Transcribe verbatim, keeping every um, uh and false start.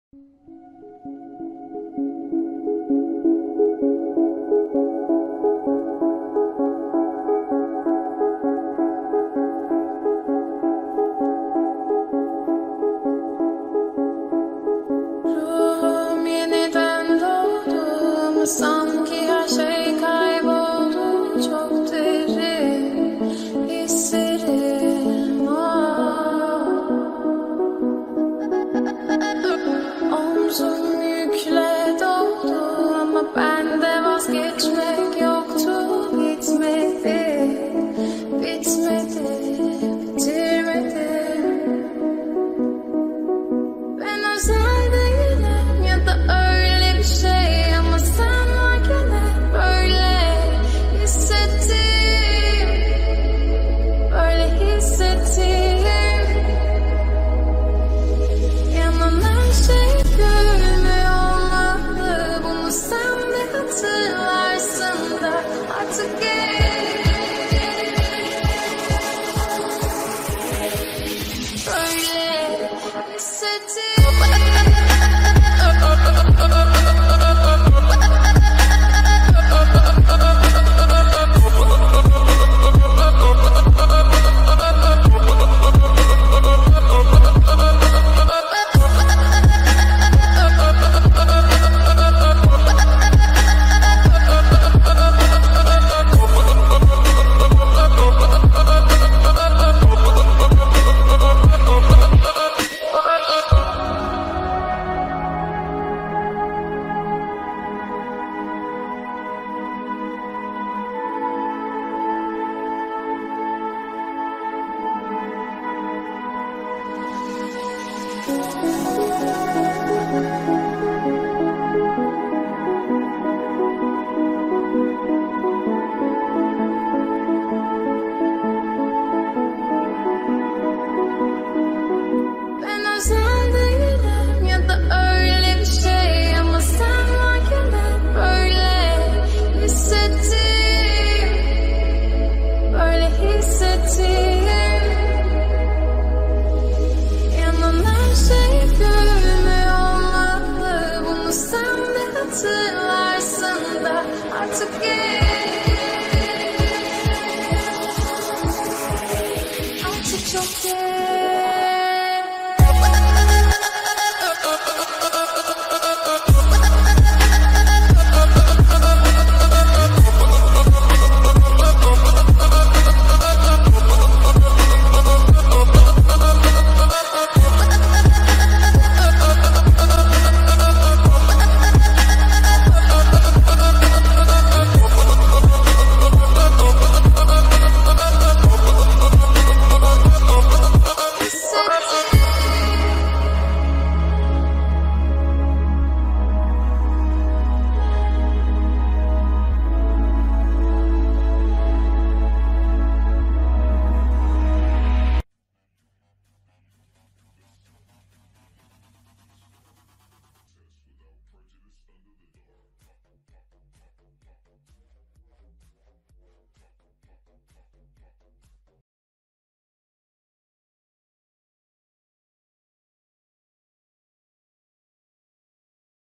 Ruhum yeniden doğdu ama sanki her şey kayboldu. Çok derin hislerim var. Omzum yükle doldu ama bende vazgeçmek yoktu. Bitmedi, bitmedi, bitirmedim. Ben özel değilim ya da öyle bir şey ama sen varken hep böyle hissettim, böyle hissettim. Yanan her şey görünmüyor olmalı, bunu sen de hatırlarsın da artık gel. Böyle hissettim.